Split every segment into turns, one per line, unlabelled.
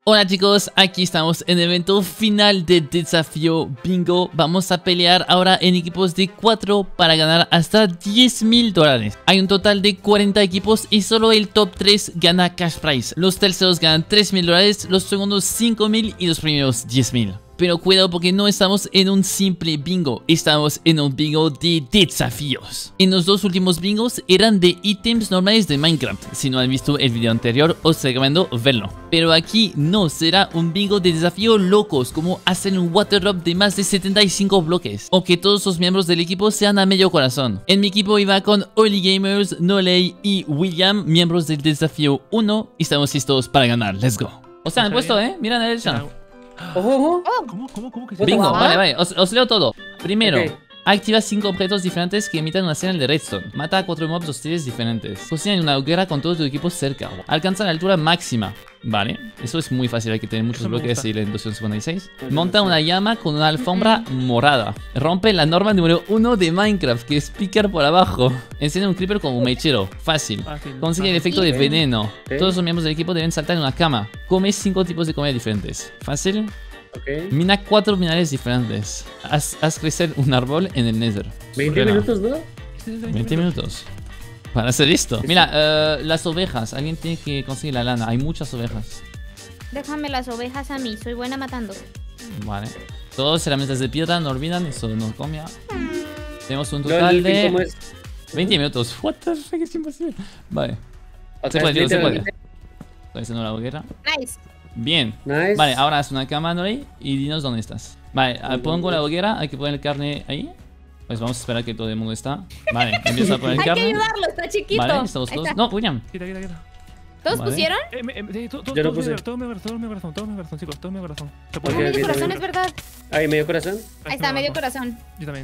Hola chicos, aquí estamos en el evento final de Desafío Bingo. Vamos a pelear ahora en equipos de 4 para ganar hasta $10.000. Hay un total de 40 equipos y solo el top 3 gana cash prize. Los terceros ganan $3.000, los segundos $5.000 y los primeros $10.000. Pero cuidado porque no estamos en un simple bingo, estamos en un bingo de desafíos. En los dos últimos bingos eran de ítems normales de Minecraft. Si no han visto el video anterior, os recomiendo verlo. Pero aquí no, será un bingo de desafíos locos, como hacer un water drop de más de 75 bloques. O que todos los miembros del equipo sean a medio corazón. En mi equipo iba con Oli Gamers, Noley y William, miembros del desafío 1. Y estamos listos para ganar, let's go. O sea, han puesto, mira en la derecha.
¿Cómo que se
Bingo, vale, os leo todo. Primero,
Ok.
activa 5 objetos diferentes que emitan una señal de redstone. Mata a 4 mobs hostiles diferentes. Cocina en una hoguera con todo tu equipo cerca. Alcanza la altura máxima. Vale, eso es muy fácil, hay que tener muchos
Eso me
bloques
gusta.
y la 256. Monta una llama con una alfombra morada. Rompe la norma número 1 de Minecraft, que es picar por abajo. Enciende un creeper como un mechero. Fácil.
Fácil.
Consigue el efecto de veneno.
Ok.
Todos los miembros del equipo deben saltar en una cama. Come 5 tipos de comida diferentes. Fácil.
Ok.
Mina 4 minerales diferentes. Haz crecer un árbol en el Nether.
20
Espera.
minutos, ¿no?
20 minutos. Para hacer esto. Mira, las ovejas. Alguien tiene que conseguir la lana. Hay muchas ovejas.
Déjame las ovejas a mí, soy buena matando.
Vale. Todos herramientas de piedra, no olvidan. Eso no comia. Tenemos un
No,
total
el delfín, ¿cómo
de
es?
20 minutos. What the fuck, es imposible. Vale.
O
Se
sea,
puede,
es
tío, se puede.
literalmente-
Estoy haciendo la hoguera.
Nice.
Bien.
Nice.
Vale, ahora haz una cama, Noley, y dinos dónde estás. Vale, pongo la hoguera, hay que poner carne ahí. Pues vamos a esperar que todo el mundo está. Vale, empieza a poner
Hay que
carne.
ayudarlo, está chiquito.
Vale, estamos
Ahí
todos.
está.
No, William.
Quita.
¿Todos
Vale.
pusieron?
Yo no puse.
Todo mi corazón, chicos, todo mi corazón. Se
Ok,
puede.
Medio
ok,
corazón,
también.
es verdad.
Ahí, medio corazón.
Ahí está, medio corazón.
Yo también.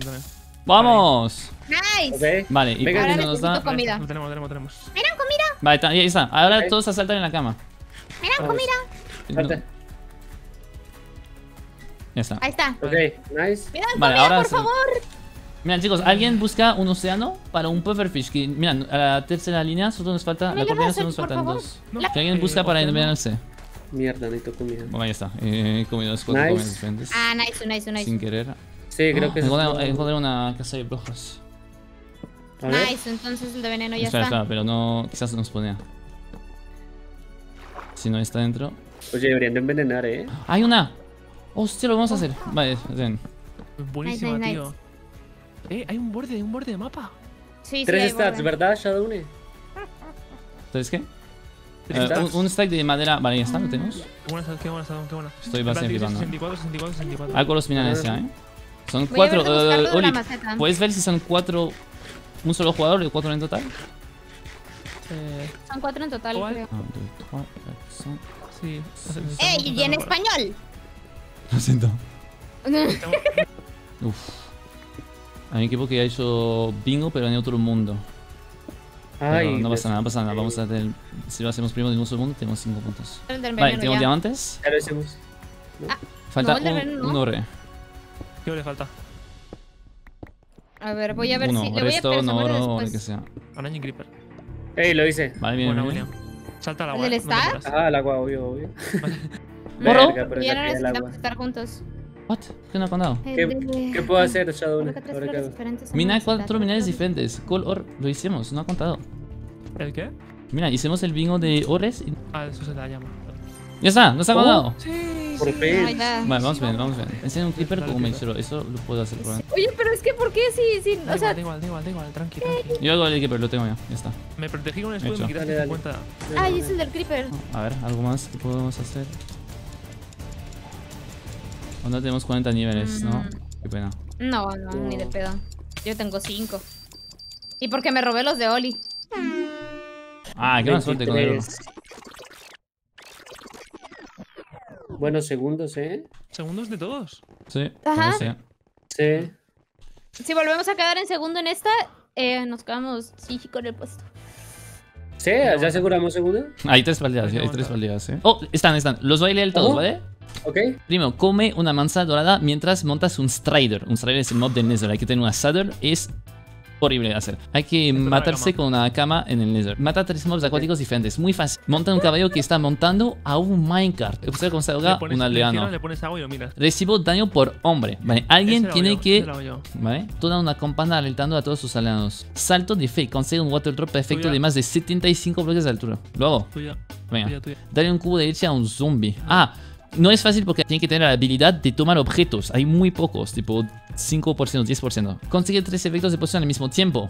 ¡Vamos!
Nice.
Ok.
Vale, y
Venga.
¿por qué
Ahora
no nos
necesito
da?
comida.
Lo tenemos.
Miran comida,
Vale, ahí está. Ahora
Ok.
todos a saltar en la cama.
miran
Vamos.
comida.
No,
Falta.
ya está.
Ahí está.
Ok, nice.
Miran
Vale,
comida,
ahora
por
sí.
favor.
Miren, chicos, alguien busca un océano para un pufferfish. Que, miren, a la tercera línea solo nos falta.
¿Me
La
lo
coordinada
das,
solo nos
por
faltan
favor?
2.
No.
Que alguien busca para
océano.
envenenarse.
Mierda, necesito comida.
Bueno, ahí está. He comido 4
Nice.
comidas diferentes.
Ah, nice.
Sin querer.
Sí, creo que
Encontré una casa de brujas.
A ver.
Nice, entonces el de veneno ya
Espera,
está.
espera, pero no. Quizás nos ponía. Si no está dentro.
Oye, deberían de envenenar,
¡Hay una! ¡Hostia, lo vamos a hacer! Vale, ven.
Buenísima,
Nice.
tío. Hay un borde de mapa.
Sí,
3
hay
stats,
borde.
¿verdad, Shadowne?
¿Sabes qué?
3 stats.
Un stack de madera. Vale, ya está, lo tenemos.
Qué buena.
Estoy bastante flipando.
64.
Hago los minerales ya, Son
Voy a
4.
verte buscar lo de la
Oli,
maceta.
¿puedes ver si son 4? ¿Un solo jugador o 4 en total?
Son 4 en total,
¿Cuál?
creo.
1, 2, 3, 4,
Sí.
¡Ey! ¿Y en español?
Lo siento. Uf. Hay un equipo que ha hecho bingo, pero en otro mundo. Pero
Ay,
no
pues,
pasa nada. Vamos a tener. Si lo hacemos primero en un segundo, tenemos 5 puntos.
El del
Vale,
veneno
tenemos
ya.
diamantes.
ya lo hicimos.
Falta
No, el del veneno no.
un ore.
¿Qué le falta?
A ver, voy a ver
Uno,
si... Le voy a
resto,
pensar
no oro o lo que
después.
sea.
Araña y Creeper.
Ey, lo hice.
Vale, bien,
Buena,
bien.
William. Salta al
¿El
agua.
del
no te
Star?
mueras.
Ah, el agua, obvio.
¿Morro?
Verga, pero
Ya
ya
no
cae el agua.
necesitamos estar juntos.
What? ¿Qué no ha contado?
¿Qué puedo hacer, Shadowne?
Coloca 3
Ahora
flores
qué hago.
diferentes en
Mina
una
4
maceta.
minerales diferentes. Call or. Lo hicimos, no ha contado.
¿El qué?
Mira, hicimos el bingo de ores y.
Ah, eso se la llama.
¡Ya está! ¡Nos ha contado!
Sí.
Por
Ah,
fin.
ya.
Vale, vamos bien. Enciende un creeper como me hizo. Eso lo puedo hacer por ahí.
Oye, pero es que ¿por qué? Sí,
Da
o sea...
igual, tranqui.
Yo hago el creeper, lo tengo ya está.
Me protegí con el escudo y
Hecho.
me quitaste
Dale.
50.
Ay, es el del creeper.
A ver, algo más que podemos hacer. Onda tenemos 40 niveles, ¿no? Qué pena.
No, ni de pedo. Yo tengo 5. Y porque me robé los de Oli.
Ah, qué mala suerte con el oro.
23. Buenos segundos,
Segundos de todos.
Sí,
Ajá.
no sé.
Sí.
Si volvemos a quedar en segundo en esta, nos quedamos sí con el puesto.
Sí, ¿ya aseguramos segundo?
Hay 3 baldeas, hay 3 baldeas, Oh, están. Los voy a leer todos,
¿Cómo?
¿vale?
Ok.
Primero, come una manzana dorada mientras montas un Strider. Un Strider es el mob del Nether. Hay que tener una Saddle. Es horrible de hacer. Hay que
Esto es la
matarse
cama.
con una cama en el Nether. Mata 3 mobs acuáticos diferentes. Muy fácil. Monta un caballo que está montando a un minecart. Observa cómo se
Le
ahoga
pones
un
le
aldeano.
pones agua y lo miras.
Recibo daño por hombre. Vale, alguien
Ese lo hago
tiene
yo,
que...
ese lo hago yo.
Vale, toda una campana alertando a todos sus aldeanos. Salto de fe. Consigue un water drop perfecto
Tuya.
de más de 75 bloques de altura. Lo hago.
Tuya,
Venga.
tuya.
Dale un cubo de leche a un zombie. Ah, no es fácil porque tiene que tener la habilidad de tomar objetos. Hay muy pocos, tipo 5%, 10%. Consigue 3 efectos de poción al mismo tiempo.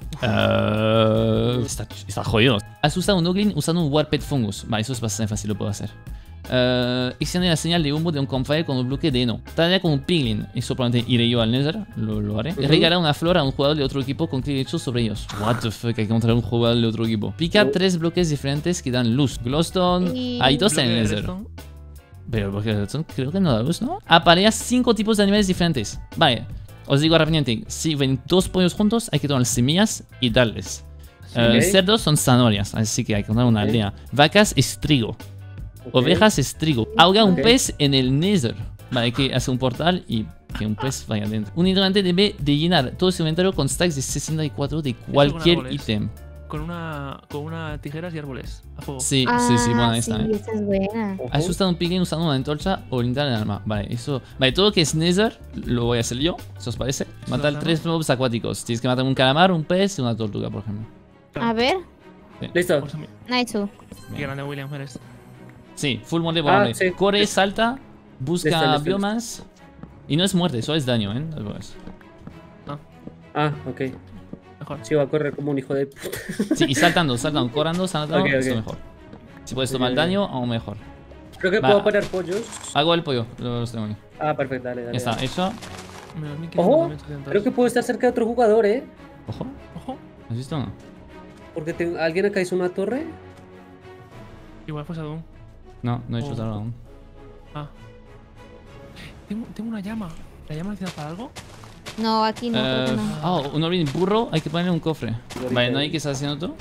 Está jodido. Asusta a un Oglin usando un Warped Fungus. Vale, eso es bastante fácil, lo puedo hacer. Extiende la señal de humo de un campfire con un bloque de heno. Tarea con un piglin. Eso probablemente iré yo al Nether. Lo haré. Regala una flor a un jugador de otro equipo con clic derecho sobre ellos. What the fuck, hay que encontrar un jugador de otro equipo. Pica 3 bloques diferentes que dan luz. Glowstone.
Y-
Hay 2 en
Bloque
el
de
Nether.
redstone.
Pero porque redstone creo que no da luz, ¿no? Aparea 5 tipos de animales diferentes. Vale, os digo rápidamente. Si ven 2 pollos juntos, hay que tomar semillas y darles.
Ok.
Cerdos son zanahorias, así que hay que tomar una
Ok.
aldea. Vacas es trigo.
Ok.
Ovejas es trigo. Ahoga un
Ok.
pez en el Nether. Vale, que hace un portal y que un pez vaya adentro. Un hidrante debe de llenar todo su inventario con stacks de 64 de cualquier
árboles.
ítem.
Con una tijeras y árboles. A fuego.
Sí, buena esta.
Sí, esa es buena.
Ojo.
Asusta a un piglin usando una antorcha o linterna de arma. Vale, eso. Vale, todo lo que es Nether lo voy a hacer yo. ¿Se os parece? Matar
Ajá.
3 mobs acuáticos. Tienes que matar un calamar, un pez y una tortuga, por ejemplo.
A ver.
Listo.
Pues,
Nice.
qué grande William eres.
Sí, full mode volable.
sí.
Corre, salta, busca
Listo.
biomas. Y no es muerte, solo es daño, ¿eh?
Ah, ok.
Mejor.
Sí, va a correr como un hijo de...
Sí, y saltando, correndo, saltando,
Ok, ok.
eso mejor. Si puedes tomar
Ok,
el
ok.
daño, aún mejor.
Creo que
Va.
puedo poner pollos.
Hago el pollo, los tengo aquí.
Ah, perfecto, dale,
Ya
dale.
está,
dale.
hecho.
Menos 1500,
Ojo,
1800.
creo que puedo estar cerca de otro jugador, ¿eh?
Ojo,
Ojo.
¿has visto o no?
Porque alguien acá hizo una torre.
Igual fue Sadum.
No, no he hecho
Oh.
nada aún.
Ah. Tengo una llama. ¿La llama necesita para algo?
No, aquí no, creo que no.
Un Orin burro, hay que ponerle un cofre. Vale, ¿no hay que estar haciendo tú?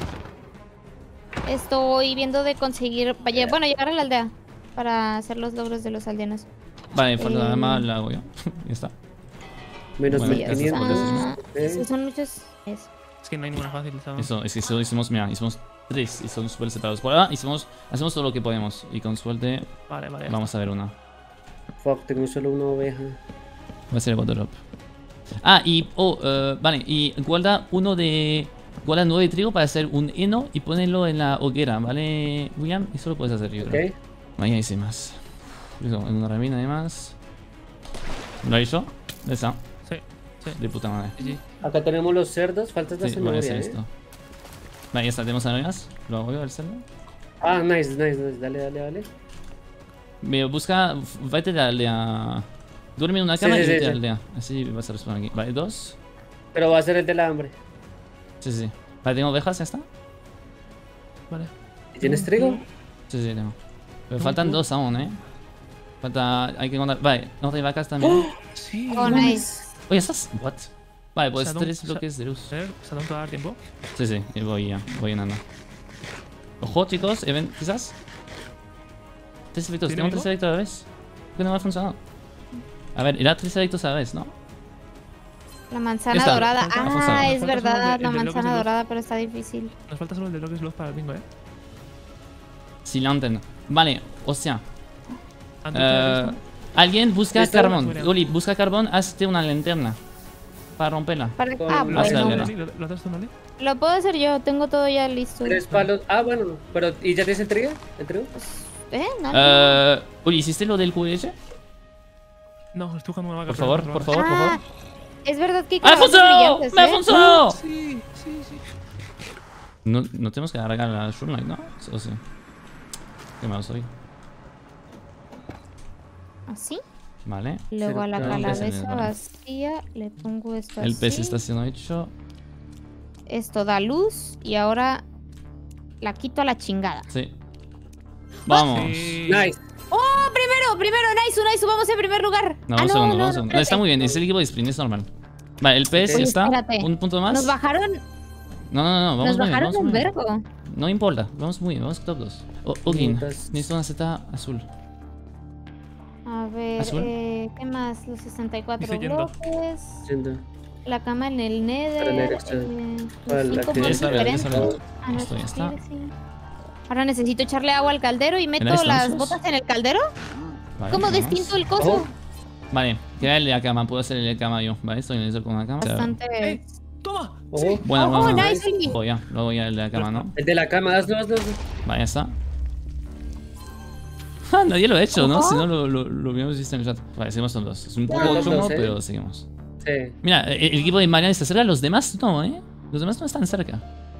Estoy viendo de conseguir. Bueno, llegar a la aldea. Para hacer los logros de los aldeanos.
Vale, falta nada más, la hago yo. Ya está.
Menos
Bueno,
Sí,
gracias
1500.
por decirme.
esos son muchos. Eso.
Es que no hay ninguna fácil, Sadum.
Eso, es que solo hicimos, mira, hicimos 3 y son súper separados. Por ahora hacemos todo lo que podemos. Y con suerte
Vale, vale.
vamos a ver una.
Fuck, tengo solo una oveja.
Va a ser el water drop. Ah, y. Vale, y guarda 9 de trigo para hacer un heno y ponerlo en la hoguera, ¿vale, William? Eso lo puedes hacer, yo creo.
Ok.
Ahí hice más. Listo, en una rabina además. ¿Lo ha hecho? Ya está.
Sí, sí.
De puta madre.
GG.
Acá tenemos los cerdos. Falta esta
Sí, voy a hacer
zanahoria,
esto.
¿eh?
Vale, ya está, tenemos zanahorias. Lo hago yo, el cerdo.
Ah, nice, nice, nice. Dale, dale, dale.
Me busca. Vete a la aldea. Duerme en una
Sí,
cama
sí,
y
sí,
vete a
sí.
la aldea. Así vas a responder aquí. Vale, 2.
Pero va a ser el del hambre.
Sí. Vale, tengo ovejas, ya está.
Vale.
¿Y ¿Tienes trigo?
Sí, tengo. Pero faltan 2 aún, Hay que contar. Vale, no hay vacas también.
Sí.
Oh, nice.
Oye, ¿estás? ¿What? Vale, pues
Sadum,
3 bloques de luz.
¿Sadum te va a dar tiempo?
Sí, voy ya, voy llenando. Ojo, chicos, quizás. 3 efectos,
¿Tiene
tengo
mismo?
3 efectos a la vez. ¿Por qué no me ha funcionado? A ver, era 3 efectos a la vez, ¿no?
La manzana
Está.
dorada.
Falta-
Ah,
falta
es
solo
verdad,
el de
la
bloques de
manzana
luz.
dorada, pero está difícil.
Nos falta solo el de bloques luz para el bingo,
Si lantern. Vale, o sea.
Antes
Alguien busca
¿Listo?
carbón.
Fuera.
Oli, busca carbón, hazte una linterna. Para romperla.
Para...
Con-
Ah,
Hazla,
bueno.
Lera.
¿Lo haces tú, Noli?
Lo puedo hacer yo, tengo todo ya listo.
3 palos. Ah, bueno. Pero, ¿y ya tienes el trigo? ¿El trigo?
No.
Oli, ¿hiciste lo del QS?
No, estoy jugando una vaca.
Por
pero
favor,
no
por
controla.
favor, por
Ah,
favor.
es verdad que hay
¡Me ha
calabazas
funcionado!
brillantes,
¡Me ha
¿eh?
funcionado!
Sí.
No tenemos que agarrar la Shroomlight, ¿no? ¿O sí? Qué malo soy.
Así.
Vale.
Luego a la
Cerca.
calabeza
Vale.
vacía le pongo esto
El pez
así.
está siendo hecho.
Esto da luz y ahora la quito a la chingada.
Sí. Vamos.
Sí.
Nice.
¡Oh, primero! Nice, vamos en primer lugar.
No,
Ah,
un segundo, vamos un segundo.
espérate.
Está muy bien, es el equipo de sprint, es normal. Vale, el pez
Oye,
está.
espérate.
Un punto más.
Nos bajaron,
No, vamos
nos
muy bien.
bajaron
Vamos
un
muy bien.
vergo.
No importa, vamos muy bien, vamos top 2. Ogin,
Putas.
necesito una seta azul.
A ver,
¿Azul?
¿qué más? Los 64
Dice yendo.
bloques.
Yendo.
la cama en el
Pero en el
Nether.
extra.
Los
¿Cuál?
5
La que-
puntos
Esa, vale, esa,
diferentes.
vale.
Ah, no,
Esto ya
sí,
está.
sí. Ahora necesito echarle agua al caldero y meto
¿Tenéis
las
gansos?
botas en el caldero.
Vale,
¿Cómo
vamos.
distinto el coso?
Oh.
Vale, queda el de la cama, puedo hacer el de la cama yo. Vale, estoy en el con la cama.
Bastante.
¡Toma!
Oh,
Sí.
Bueno,
Oh,
bueno.
nice, Oli.
Oh, ya, luego ya el de la cama, ¿no?
El de la cama, hazlo.
Vale, ya está. Ah, nadie lo ha hecho, ¿no?
Ojo.
Si no, lo hubiéramos visto en el chat. Vale, seguimos con dos. Es un poco
Bueno,
chungo,
dos, ¿eh?
pero seguimos.
Sí.
Mira, el equipo de Mariana está cerca, los demás no, ¿eh? Los demás no están cerca.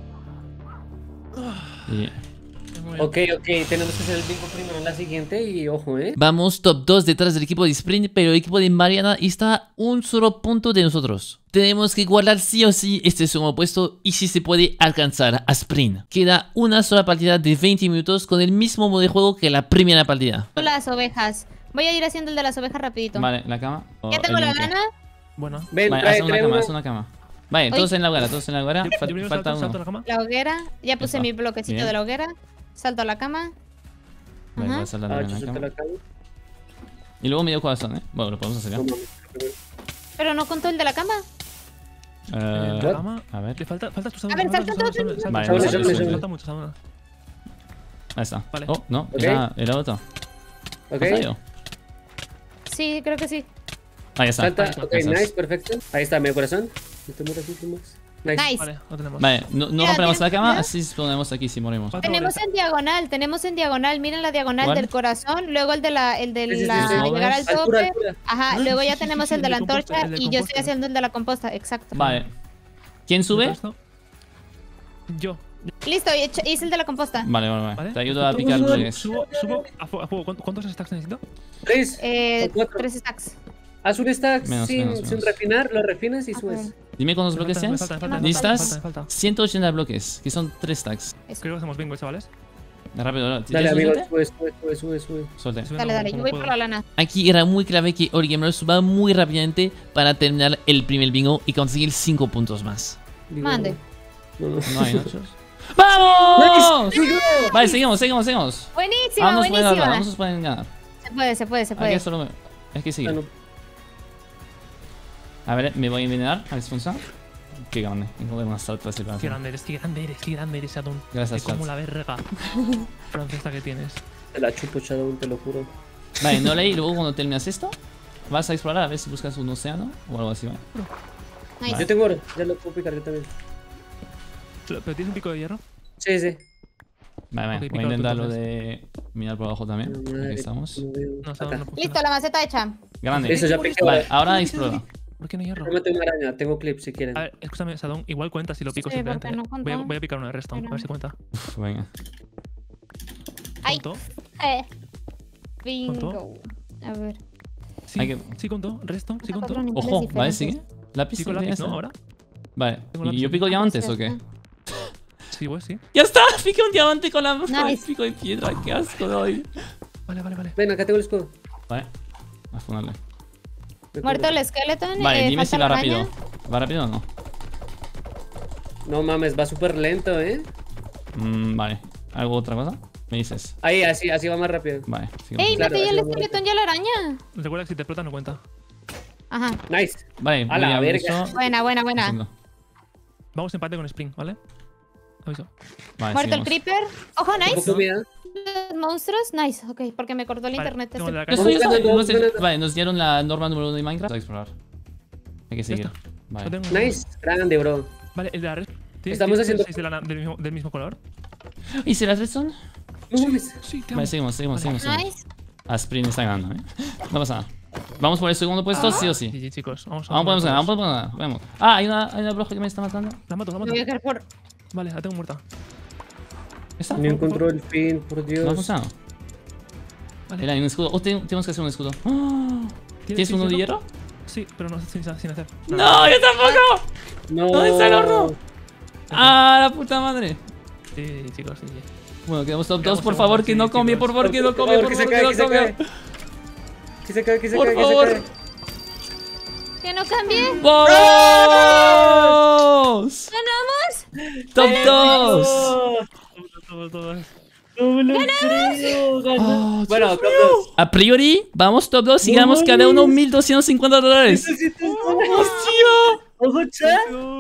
Y
Muy bien.
Ok, tenemos que hacer el bingo primero en la siguiente y ojo,
vamos top 2 detrás del equipo de Sprint, pero el equipo de Mariana está un solo punto de nosotros. Tenemos que guardar sí o sí este segundo puesto y si se puede alcanzar a Sprint. Queda una sola partida de 20 minutos con el mismo modo de juego que la primera partida.
Las ovejas. Voy a ir haciendo el de las ovejas rapidito.
Vale, la cama. o
Ya tengo
el
la
búnker.
lana.
Bueno.
Ven,
Vale,
trae,
haz una
trae
cama,
una.
haz una cama. Vale,
Oye.
todos en la hoguera, todos en la hoguera.
Yo primero
Falta
salto a
uno.
la cama.
La hoguera. Ya puse
está.
mi bloquecito
Bien.
de la hoguera. Salto a la cama.
Vale,
Ajá.
voy a hacer la
Ah,
cama en
yo
la
suelto
cama.
la cama.
Y luego medio corazón, ¿eh? Bueno, lo podemos hacer ya.
No mames,
Pero no contó el de la cama.
Eh,
La cama.
a ver,
Le falta tu sabor.
A ver, salta, salta.
Vale,
Sabor,
vale,
sabor,
vale.
sabor.
Falta mucho sabor.
ahí está.
Vale.
Oh, no,
Ok.
era otro.
Ok,
¿Ha salido?
Sí, creo que sí.
Ahí está.
salta.
Ahí
Ok,
está.
nice, perfecto. Ahí está, medio corazón. Este muro así, Max. Nice.
Nice.
Vale, lo tenemos.
Vale, no
Mira,
rompemos la
¿tienes
cama,
idea?
así ponemos aquí si morimos.
Falta
Tenemos
boleta.
tenemos en diagonal, miren la diagonal
¿Cuál?
del corazón, luego el de la,
Sí, sí,
la
sí, sí.
llegar al
Altura,
tope,
altura.
ajá,
Ah,
luego
sí,
ya
sí,
tenemos
sí,
el de la
el del composta,
antorcha
el del
y yo estoy
composta.
haciendo el de la composta, exacto.
Vale. ¿Quién sube?
Esto. Yo.
Listo, hice el de la composta.
Vale, vale, vale.
¿Vale?
Te ayudo a picar bloques.
Subo a fuego. ¿Cuántos stacks necesito?
3 o 4.
3 stacks.
Haz un stack
Menos,
sin,
menos,
sin
menos.
refinar, lo refinas y
A
subes.
ver.
Dime cuántos bloques
Me
tienes.
falta, me
¿Listas?
falta.
180 bloques, que son 3 stacks.
Creo que hacemos bingo, chavales.
Rápido,
Dale,
¿tienes
amigo,
suficiente?
sube.
Suelte.
Sí,
Dale,
no,
dale, yo
como
voy
puedo.
por la lana.
Aquí era muy clave que Origamer suba muy rápidamente para terminar el primer bingo y conseguir 5 puntos más.
Digo,
Mande.
No.
No hay nachos. ¡Vamos!
Nice.
Vale, seguimos.
Buenísima,
Vamos a poder ganar,
buenísima.
vamos a poder ganar.
Se puede.
Aquí solo me... Es que sigue.
Ah, no.
A ver, me voy a envenenar, a ver si funciona. Qué grande, encontré una salta de
Qué grande eres, Adon.
Gracias,
Es como
chat.
la verga francesa que tienes.
Te la chupo, Shadow, te lo juro.
Vale, no leí, luego cuando terminas esto, vas a explorar a ver si buscas un océano o algo así, ¿vale?
Nice.
Yo tengo oro, ya lo puedo picar yo también.
¿Pero tienes un pico de hierro?
Sí.
Vale,
Ok,
voy a
pica
intentar lo
otro,
de mirar por abajo también. Aquí estamos.
No,
Acá.
no puedo.
Listo, la maceta hecha.
Grande.
Listo, ya piqué.
Vale, ahora explora.
¿Por qué no hay hierro?
No me tengo una araña, tengo clips si quieren.
A ver, escúchame, Sadón, igual cuenta si lo pico
Sí, porque
simplemente.
no contó.
Voy a picar una de redstone, a ver si cuenta.
Uf, venga.
Ay.
¿Contó?
Bingo. A ver.
Sí,
Hay que-
sí contó, redstone, sí contó.
Cuatro niveles
Ojo, ¿vale?
diferentes.
¿Sigue? ¿Lápiz?
Pico
¿Tienes?
lápiz, ¿no? Ahora.
Vale.
Tengo
¿Y
lápiz.
yo pico diamantes o qué?
Sí, pues sí.
¡Ya está! Piqué un diamante con la
Nice.
pico de piedra. ¡Qué asco doy!
Vale.
Ven, acá tengo el escudo.
Vale. A ponerle.
Muerto el skeleton.
Vale, dime
falta
si va
la
rápido.
araña.
¿Va rápido o no?
No mames, va súper lento,
Vale. ¿Algo otra cosa? Me dices.
Ahí, así va más rápido.
Vale. sigamos.
¡Ey,
Claro,
maté ya el
así va
skeleton ya la araña!
Recuerda que si te explota no cuenta.
Ajá.
Nice.
Vale,
A la
voy a
verga.
aviso.
Buena.
Haciendo.
Vamos empate con Spring, ¿vale? Aviso.
Vale,
Muerto el
seguimos.
creeper. Ojo,
Tengo
nice.
comida.
Los monstruos. Nice. Ok, porque me cortó el
Vale,
internet.
tengo el de la
Yo
calle.
estoy-
Vamos
no sé-
ganando.
Vale, nos dieron la norma número 1 de Minecraft. Vamos a explorar. Hay que seguir.
Lo
Vale.
tengo.
Nice. Grande, bro.
Vale, el de la red.
Estamos haciendo-
del mismo color?
¿Y si las redstone?
No mames.
Sí, te
Vale,
amo.
seguimos.
Nice.
A Sprint está ganando, No pasa nada. Vamos por el segundo puesto, sí o sí.
GG, chicos. Vamos
Vamos, podemos ganar. Vamos. Ah, hay una bruja que me está matando.
La mato.
Me voy a quedar por.
Vale, la tengo muerta.
¿Esta?
No encontró el fin, por
No ha
Dios.
funcionado.
Vale.
Era un escudo. Oh, tenemos que hacer un escudo. ¡Ah! ¿Tienes uno de hierro?
Sí, pero no sin hacer.
¡No, yo tampoco!
No.
¿Dónde está el horno? ¡Ah, la puta madre!
Sí, chicos, sí.
Bueno, quedamos top 2,
Quedamos
por
top
favor,
dos,
que
sí,
no cambie,
chicos.
por favor, que no cambie, por
que
favor,
se cae,
que
que
no
se cae.
cambie.
Que se cae, que se
Por
cae, que se
favor.
cae.
Que no cambie.
¡Vamos!
¡Ganamos!
¡Top 2!
Todos.
No me lo creo, ganó. Bueno, top 2.
A priori, vamos top 2 y ganamos cada uno $1,250. ¡Hostia!
¡Ojo, chat!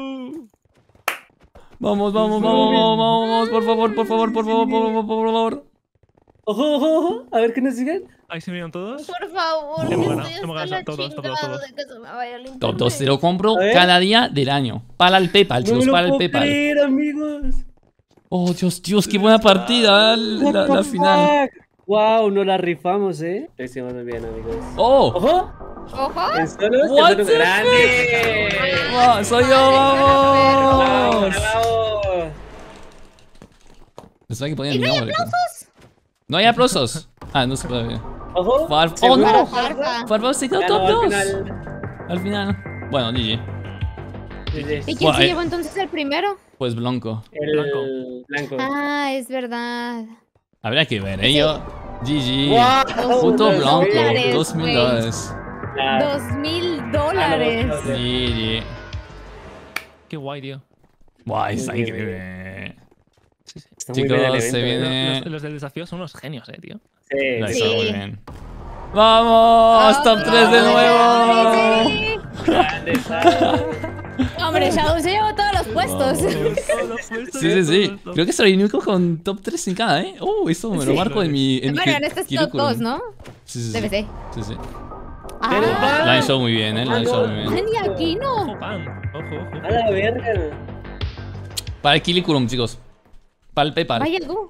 Vamos, por favor, por favor, por favor, por favor.
¡Ojo, ojo, ojo! A ver qué nos digan.
Ahí se miran todos.
Por favor,
Hemos
que
ganado,
estoy
hemos
hasta
ganado
la
todos,
chingada de que se me vaya el
Top 2 te
internet.
lo compro
A ver.
cada día del año. Para el PayPal,
No
chicos,
me lo
para el
puedo
PayPal.
creer, amigos.
Oh, Dios, qué buena partida, la final.
Wow, nos la rifamos, Lo hicimos muy bien, amigos.
Oh,
¡Ojo!
Ojo.
En solos,
What
tercero
the
grande.
wow, soy yo,
¡Bravo,
vamos.
bravo!
Pensaba que ponían
¿Y
mi
no hay
nombre.
aplausos?
No hay aplausos. Ah, no se puede ver.
¡Ojo!
Oh,
¿Seguro?
no.
Farfa.
Farfa se quedó
Ganó
top
al
2.
final.
Al final. Bueno, GG.
GG.
¿Y quién
Bueno,
se llevó entonces el primero?
Pues Blanco.
El blanco.
Ah, es verdad.
Habría que ver, Yo. GG.
¡Wow!
Puto
Dos
Blanco.
dólares,
$2000.
Claro.
$2000.
GG.
Qué guay, tío.
Buah, está
Muy bien.
increíble.
Está muy bien el
Chicos, se
evento,
viene.
Los del desafío son unos genios, tío.
Lo
Sí,
hizo
Sí.
muy bien. ¡Vamos! ¡Top 3 de nuevo!
Sí.
grande, ¿sabes?
Hombre, Shadow se llevó todos los puestos.
Sí. Creo que soy el único con top 3 en cada, Esto me lo
Sí.
marco en mi.
Bueno, en este es top
currículum.
2, ¿no?
Sí.
Debe ser.
Sí.
Pero
Ah,
La han hecho muy bien, La han hecho muy bien.
Dani Aquino.
Ojo, pan. Ojo.
A la verga.
Para el currículum, chicos. Para el PayPal.
Vaya tú.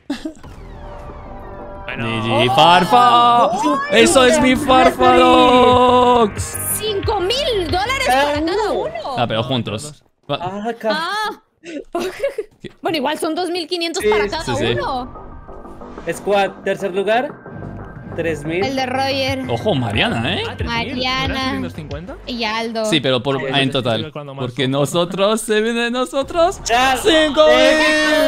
Bueno.
GG, Farfa. Eso es mi Farfa Dogs.
$5000 para cada uno.
Ah, pero juntos.
Ah, ca-
Ah. Bueno, igual son 2500
Sí,
para cada
sí.
uno.
Squad, tercer lugar. 3000.
El de Roger
Ojo, Mariana,
Ah, 3.000.
Mariana.
¿No eran 350?
y Aldo.
Sí, pero por,
Sí,
en
sí,
total.
estoy calculando mal.
Porque nosotros, se viene de nosotros.
¡Chas!
5000.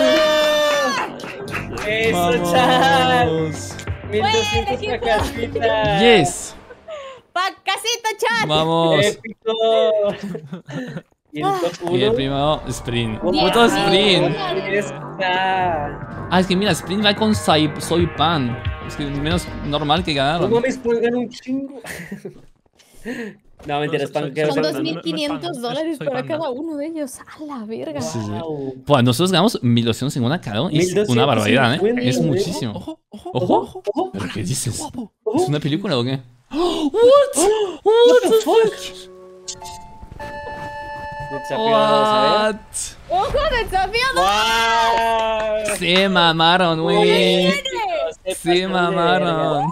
¡Eso, Chas!
Vamos.
1200
equipo!
para casita.
Yes.
¡Pa casita, chat!
Vamos.
¡Épico! Y el top 1.
Y el primero, Sprint.
Wow.
Puto Sprint.
Está.
Ah, es que mira, Sprint va con Soy Pan. Es que menos normal que
No
ganaron.
mames, pongan un chingo. No, mentira,
Soy-
pan que
Son
no, no, no,
$2500
soy
para
panda.
cada uno de ellos. ¡A la verga!
Sí.
Wow.
Pues nosotros ganamos 1250 cada uno. Es
1250,
una barbaridad, Es
¿eh?
muchísimo.
Ojo.
¿Ojo?
Ojo.
¿Pero qué dices?
Guapo.
¿Es una película o qué?
What the fuck? Desafiados, a ver.
What?
¡Ojo, desafiado!
¡Wow!
Se mamaron, güey. Se mamaron.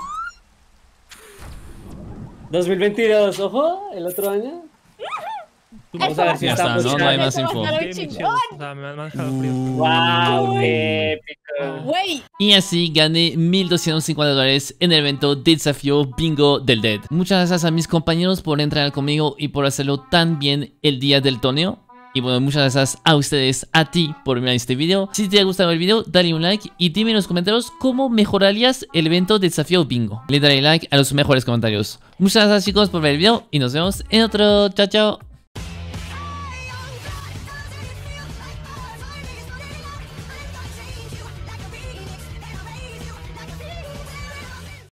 2022, ojo, el otro año. Vamos a ver si
Ya está,
estamos.
no hay
ya.
más info.
Qué misión. O sea, me han dejado frío.
¡Wow! ¡Qué épico!
Güey,
Y así gané $1250 en el evento de desafío Bingo del Dead. Muchas gracias a mis compañeros por entrenar conmigo y por hacerlo tan bien el día del torneo. Y bueno, muchas gracias a ustedes, a ti, por mirar este video. Si te ha gustado el video, dale un like y dime en los comentarios cómo mejorarías el evento de desafío bingo. Le daré like a los mejores comentarios. Muchas gracias, chicos, por ver el video y nos vemos en otro. Chao, chao.